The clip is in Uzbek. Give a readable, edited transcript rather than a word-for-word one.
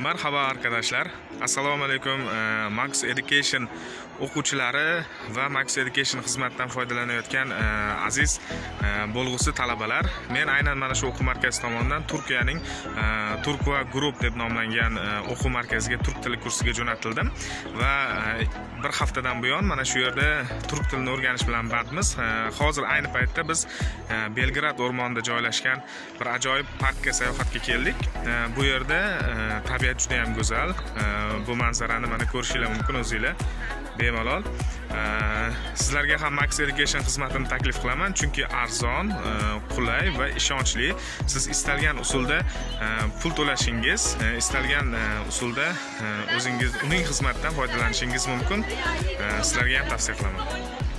Merhaba arkadaşlar. Assalomu alaykum. Max Education o'quvchilari va Max Education xizmatidan foydalanayotgan aziz bo'lg'usi talabalar. Men aynan mana shu o'quv markazi tomonidan Turkiyaning Turkva Group deb nomlangan o'quv markaziga turk tili kursiga jo'natildim va bir haftadan buyon mana shu yerda turk tilini o'rganish bilan bandmiz. Hozir ayni paytda biz Belgrad o'rmonida joylashgan bir ajoyib parkka sayohatga keldik. Bu yerda tabiat juda ham go'zal. Bu manzarani mana ko'rishingiz mumkin o'zingizlar bemalol. Sizlarga ham Max Education xizmatini taklif qilaman, chunki arzon, qulay va ishonchli. Siz istalgan usulda pul to'lashingiz, istalgan usulda o'zingiz uning xizmatidan foydalanishingiz mumkin. Sizlarga ham tavsiya qilaman.